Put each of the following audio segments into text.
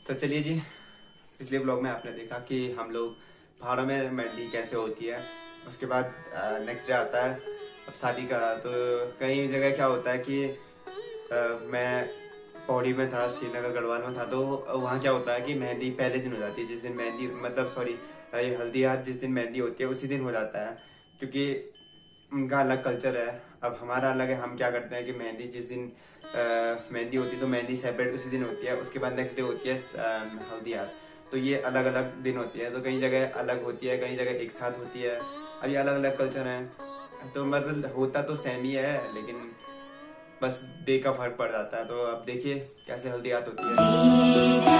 तो चलिए जी, पिछले ब्लॉग में आपने देखा कि हम लोग पहाड़ों में मेहंदी कैसे होती है। उसके बाद नेक्स्ट डे आता है अब शादी का। तो कई जगह क्या होता है कि मैं पौड़ी में था, श्रीनगर गढ़वाल में था, तो वहाँ क्या होता है कि मेहंदी पहले दिन हो जाती है। जिस दिन मेहंदी मतलब सॉरी ये हल्दी हाथ जिस दिन मेहंदी होती है उसी दिन हो जाता है, क्योंकि उनका अलग कल्चर है। अब हमारा अलग है। हम क्या करते हैं कि मेहंदी जिस दिन मेहंदी होती है तो मेहंदी सेपरेट उसी दिन होती है। उसके बाद नेक्स्ट डे होती है हल्दी हाथ। तो ये अलग अलग दिन होती है। तो कई जगह अलग होती है, कई जगह एक साथ होती है। अब ये अलग अलग कल्चर है। तो मतलब होता तो सेम ही है, लेकिन बस डे का फर्क पड़ जाता है। तो अब देखिए कैसे हल्दी हाथ होती है।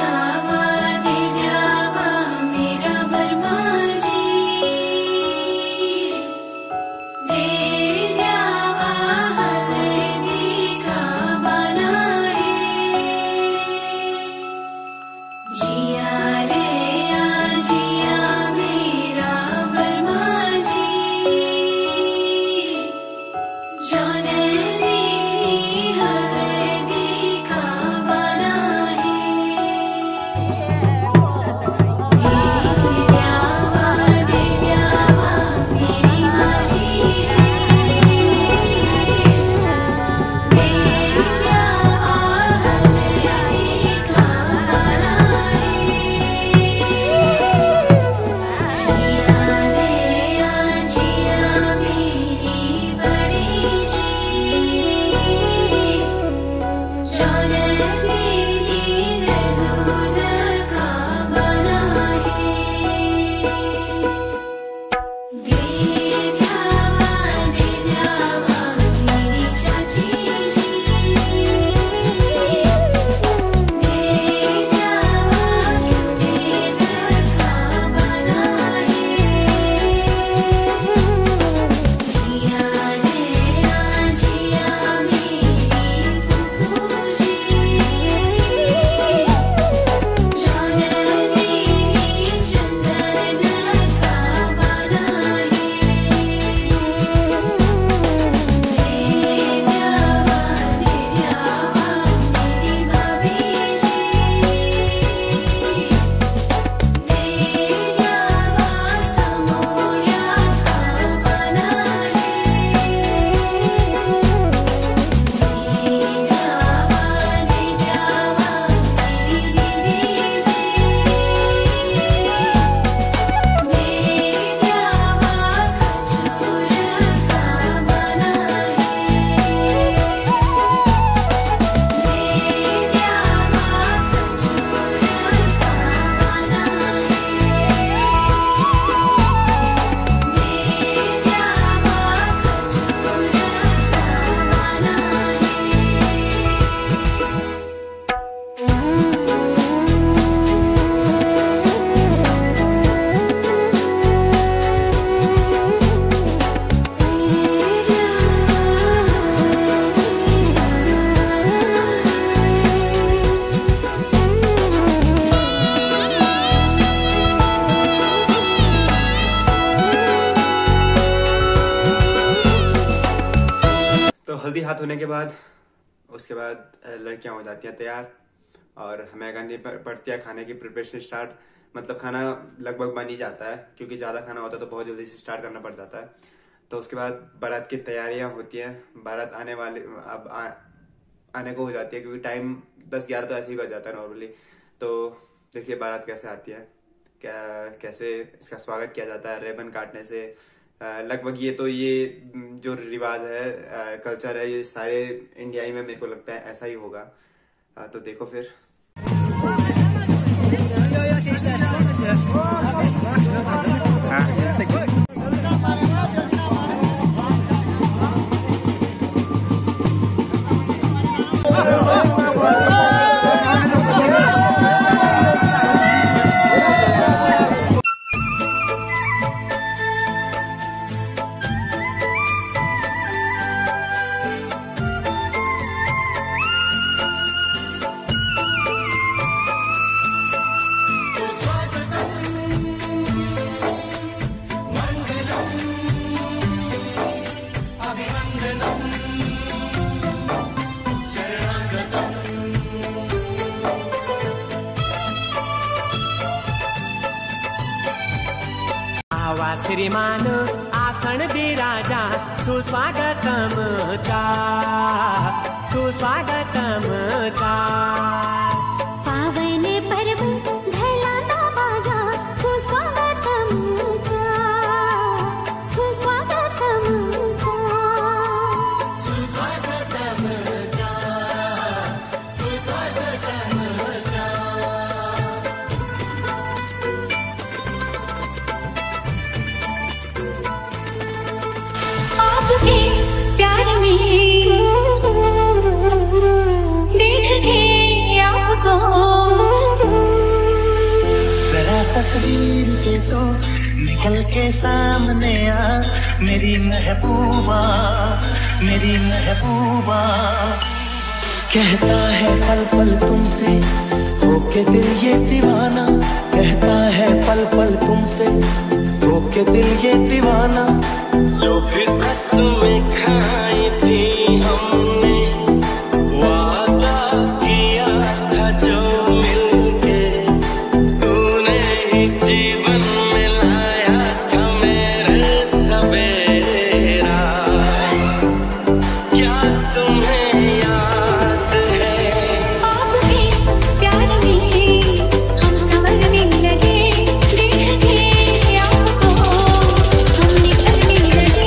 तो हल्दी हाथ होने के बाद उसके बाद लड़कियां हो जाती हैं तैयार और हमें करनी पड़ती है खाने की प्रिपरेशन स्टार्ट। मतलब खाना लगभग बन ही जाता है, क्योंकि ज़्यादा खाना होता है तो बहुत जल्दी से स्टार्ट करना पड़ जाता है। तो उसके बाद बारात की तैयारियां होती हैं। बारात आने वाले अब आने को हो जाती है, क्योंकि टाइम 10-11 तो ऐसे ही बज जाता है नॉर्मली। तो देखिए बारात कैसे आती है, कैसे इसका स्वागत किया जाता है रिबन काटने से। लगभग ये जो रिवाज है, कल्चर है, ये सारे इंडिया ही में मेरे को लगता है ऐसा ही होगा। तो देखो फिर। श्रीमान आसन विराजा सुस्वागतम चा सुस्वागतम चा पावन पर्व घडला ना माझा सुस्वागतम चा सुस्वागतम चा सुस्वागतम चा सुस्वागतम चा आपके प्यार में देख के आपको जरा तस्वीर से तो निकल के सामने आ मेरी महबूबा मेरी महबूबा। कहता है पल पल तुमसे होके दिल ये दीवाना, कहता है पल पल तुमसे होके दिल ये दीवाना। जो भी कसमें खाई थी हमने वादा किया था जो मिलके तूने ही जीवन में लाया था मेरे सवेरा। क्या तुम्हें याद है आपके प्यार में हम संवरने लगे, देख के आपको हम निकलने लगे।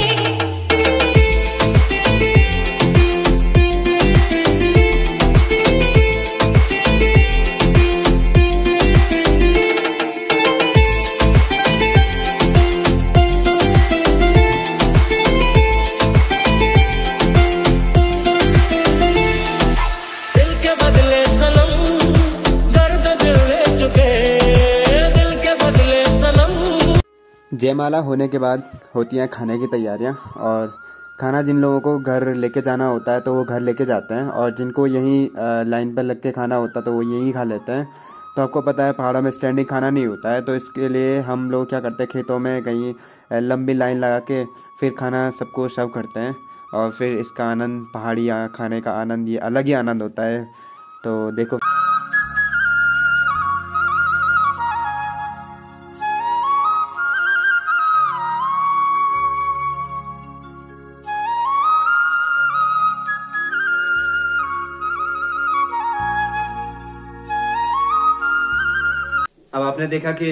दिल के बदले सनम दर्द दिल ले चुके, दिल के बदले सनम। जयमाला होने के बाद होती हैं खाने की तैयारियां, और खाना जिन लोगों को घर लेके जाना होता है तो वो घर लेके जाते हैं, और जिनको यहीं लाइन पर लग के खाना होता है तो वो यहीं खा लेते हैं। तो आपको पता है पहाड़ों में स्टैंडिंग खाना नहीं होता है, तो इसके लिए हम लोग क्या करते हैं, खेतों में कहीं लंबी लाइन लगा के फिर खाना सबको सर्व करते हैं, और फिर इसका आनंद, पहाड़ी खाने का आनंद, ये अलग ही आनंद होता है। तो देखो अब आपने देखा कि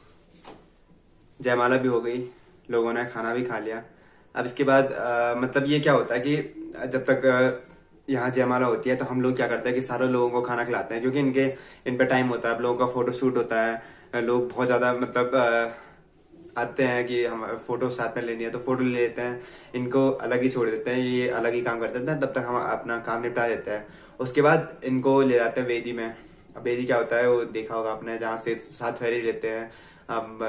जयमाला भी हो गई, लोगों ने खाना भी खा लिया। अब इसके बाद मतलब ये क्या होता है कि जब तक यहाँ जयमाला होती है तो हम लोग क्या करते हैं कि सारे लोगों को खाना खिलाते हैं, क्योंकि इन पे टाइम होता है। अब लोगों का फोटो शूट होता है, लोग बहुत ज्यादा मतलब आते हैं कि हम फोटो साथ में लेनी है तो फोटो ले लेते हैं, इनको अलग ही छोड़ देते हैं, ये अलग ही काम करते हैं। तब तक हम अपना काम निपटा देते हैं। उसके बाद इनको ले जाते हैं वेदी में। अब वेदी क्या होता है वो देखा होगा आपने, जहाँ से 7 फेरे लेते हैं। अब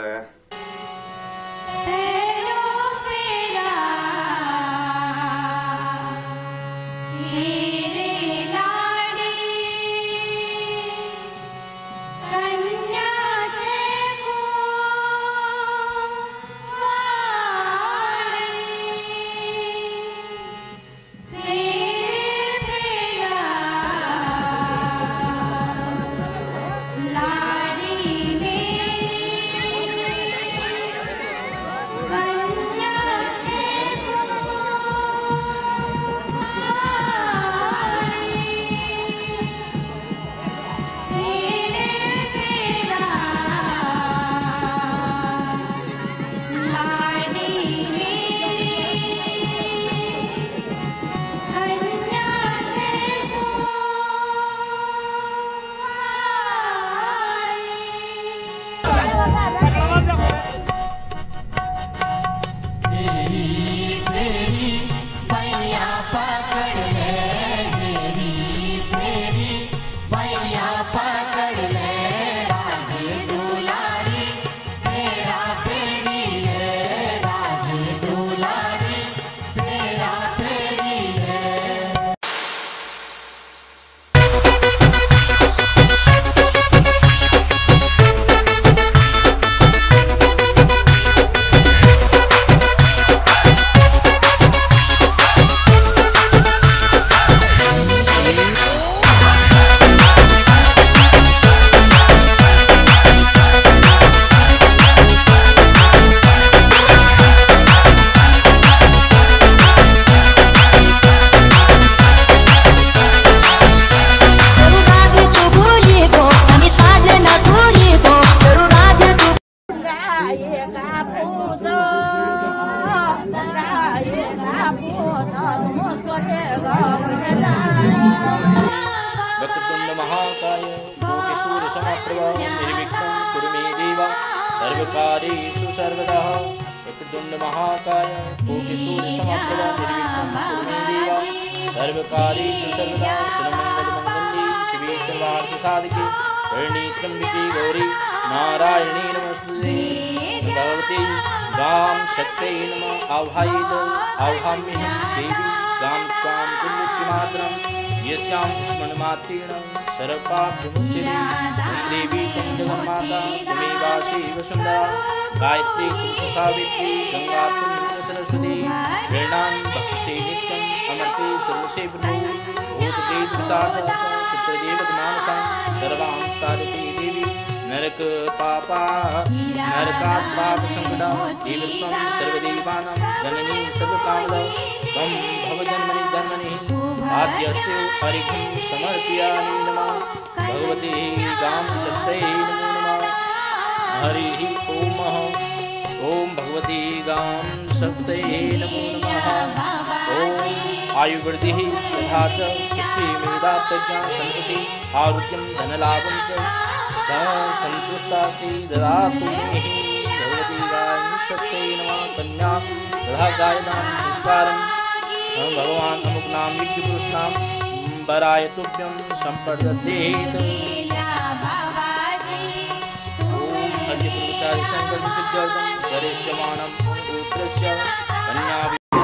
समाप्रभः निर्विघ्नं कुरु मे देव सर्वकार्येषु सर्वदा वक्रतुण्ड महाकाय कोटिसूर्यसमप्रभः निर्विघ्नं कुरु मे देव सर्वकार्येषु सर्वदा सर्वमङ्गलमङ्गले शिवे सर्वार्थसाधिके शरण्ये गौरी नारायणी नमोस्तुते भगवती गां शक्त्यै नमः आवाहयाम्यहं देवी गां त्वां पुण्यमात्रं यस्यां स्मरणमात्रेण सर्वपापविमुच्यते देवी त्वं जगन्माता त्वमेवासि वसुन्धरा गायत्री तुल्सी सावित्री गंगा तुल्सी सरस्वती प्रेरणां भक्तिसे नित्यम् अमृते सर्वसे ब्रह्मो भूतप्रेतपिशाच चित्रदेवतमानसां सर्वां तारति देवी नरकात् पापसङ्कटा देवत्वं सर्वदेवानां जननी सर्वकामदा त्वं भवजन्मनि जन्मनि आद्यस्ते हरिं समर्पयामि नमः भगवते गां शक्त्यै नमो नमः हरिः ॐ भगवती गां शक्त्यै नमो नमः ॐ आयुर्वृद्धिः तथा च पुष्टिमेधा प्रज्ञा संस्कृति आरोग्यं धनलाभं च संतुष्टास्ति ददातु मे भगवती गां शक्त्यै नमः कन्या तथा गायनां संस्कारं भगवान् अमुकनां विज्ञपुरुषनां वराय तुभ्यं सम्प्रदद्येत् ॐ हरिपुरचारि शङ्करसिद्ध्यर्थं वरिष्यमाणं पुत्रस्य कन्या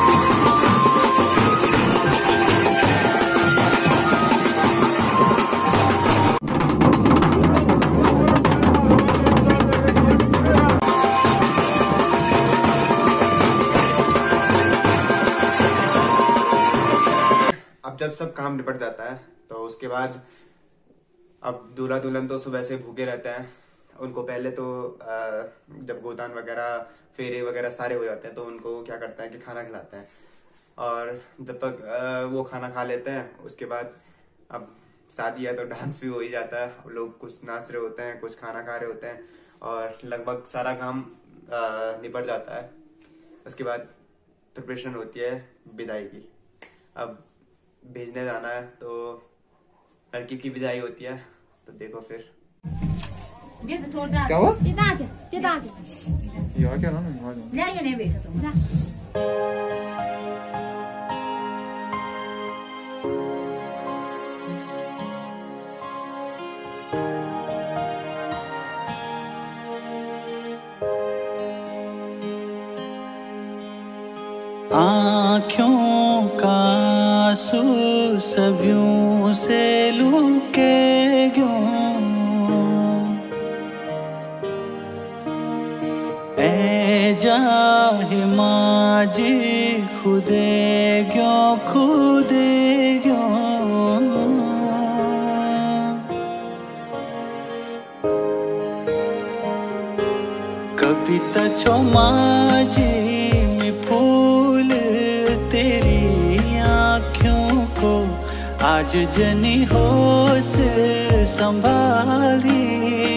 जब सब काम निपट जाता है तो उसके बाद अब दूल्हा दुल्हन तो सुबह से भूखे रहते हैं। उनको पहले तो जब गोदान वगैरह फेरे वगैरह सारे हो जाते हैं तो उनको क्या करते हैं कि खाना खिलाते हैं। और जब तक वो खाना खा लेते हैं उसके बाद अब शादी है तो डांस भी हो ही जाता है। अब लोग कुछ नाच रहे होते हैं, कुछ खाना खा रहे होते हैं और लगभग सारा काम निपट जाता है। उसके बाद प्रिपरेशन होती है विदाई की। अब भेजने जाना है तो लड़की की विदाई होती है। तो देखो फिर क्या हुआ? यार क्या ना आँखों का आंसू सबियों से लुके क्यों, ऐ जाहि माजी खुदे क्यों कविता छो माजी आज जनी होश संभाली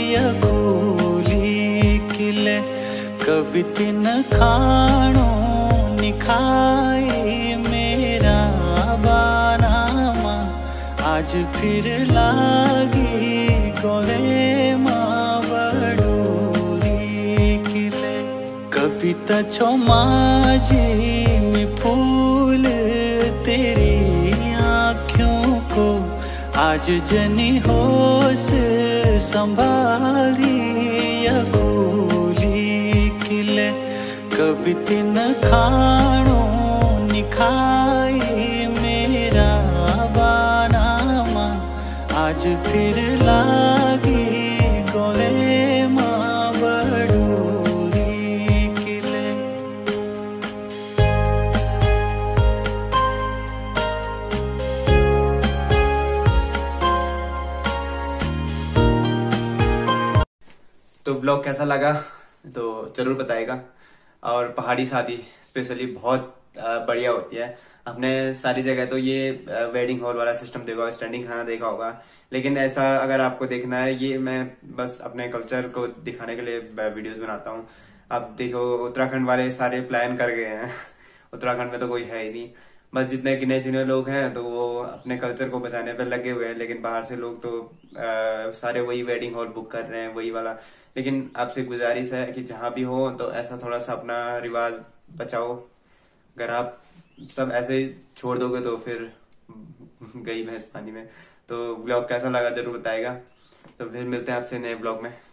यगूली किले कभी तिन खाणो निखाई मेरा बानामा आज फिर लागी गोले माँ बड़ूली किले कविता छो माजी में फूल तेरी आज जनी होश संभाली यगूली किले कभी तिन खाणो निखाई मेरा बानामा आज फिर लागी गोले माँ बड़ूली किले। तो ब्लॉग कैसा लगा तो जरूर बताएगा। और पहाड़ी शादी स्पेशली बहुत बढ़िया होती है। आपने सारी जगह तो ये वेडिंग हॉल वाला सिस्टम देखा होगा, स्टैंडिंग खाना देखा होगा, लेकिन ऐसा अगर आपको देखना है, ये मैं बस अपने कल्चर को दिखाने के लिए वीडियोस बनाता हूँ। अब देखो उत्तराखंड वाले सारे प्लान कर गए हैं। उत्तराखंड में तो कोई है ही नहीं, बस जितने गिने चुने लोग हैं तो वो अपने कल्चर को बचाने पर लगे हुए हैं, लेकिन बाहर से लोग तो सारे वही वेडिंग हॉल बुक कर रहे हैं, वही वाला। लेकिन आपसे गुजारिश है कि जहाँ भी हो तो ऐसा थोड़ा सा अपना रिवाज बचाओ। अगर आप सब ऐसे ही छोड़ दोगे तो फिर गई भैंस पानी में। तो ब्लॉग कैसा लगा जरूर बताएगा। तो फिर मिलते हैं आपसे नए ब्लॉग में।